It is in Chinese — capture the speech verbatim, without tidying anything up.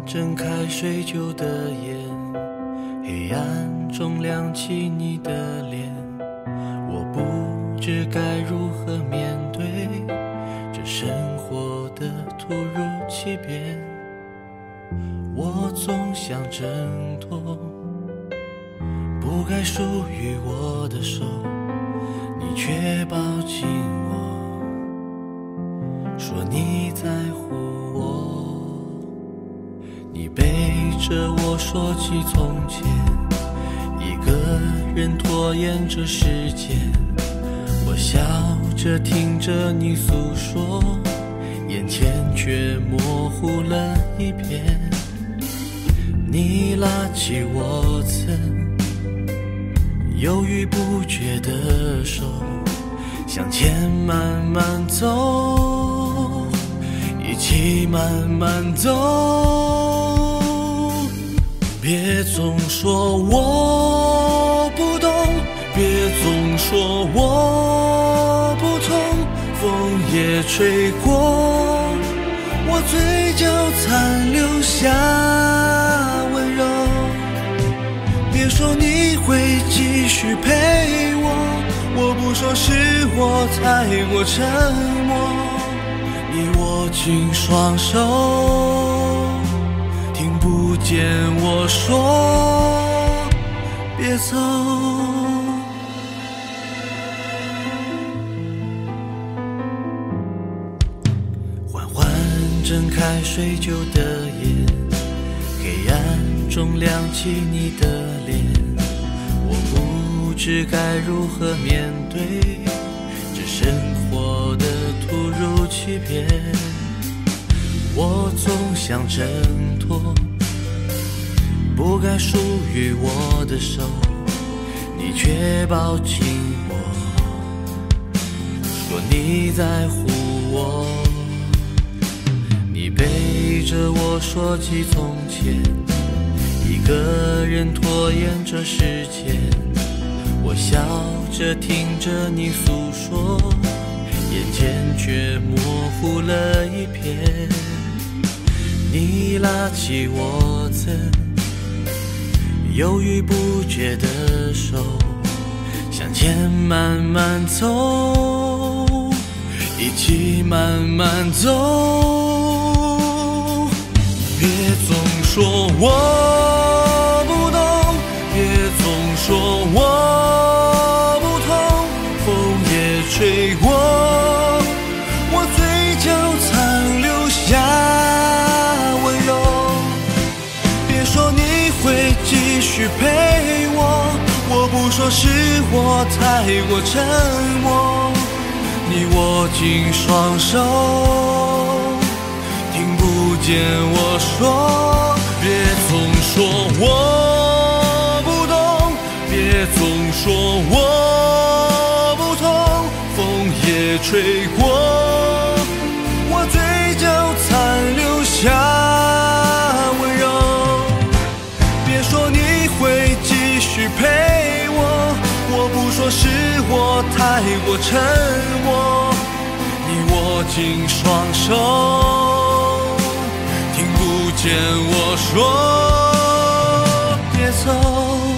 睁开睡旧的眼，黑暗中亮起你的脸，我不知该如何面对这生活的突如其变。我总想挣脱不该属于我的手，你却抱紧我，说你在乎我。你背着我说起从前，一个人拖延着时间，我笑着听着你诉说，眼前却模糊了一片。你拉起我曾犹豫不决的手，向前慢慢走，一起慢慢走。别总说我不懂，别总说我不痛，风也吹过，我嘴角残留下温柔。别说你会继续陪我，我不说是我太过沉默。你握紧双手，听不见我说别走。缓缓睁开睡旧的眼，黑暗中亮起你的脸，我不知该如何面对这生活的突如其变。我总想挣脱不该属于我的手，你却抱紧我，说你在乎我。你背着我说起从前，一个人拖延着时间，我笑着听着你诉说，眼前却模糊了一片。你拉起我曾犹豫不决的手，向前慢慢走，一起慢慢走。别总说我不懂，别总说我不痛，风也吹过，我嘴角残留下温柔。别说你会继续陪我，我不说是我太过沉默。你握紧双手，听不见我说，别总说我不懂，别总说我不痛，风也吹过，我嘴角残留下温柔。别说你会继续陪我，我不说是我太过沉默。你握紧双手，听不见我说别走。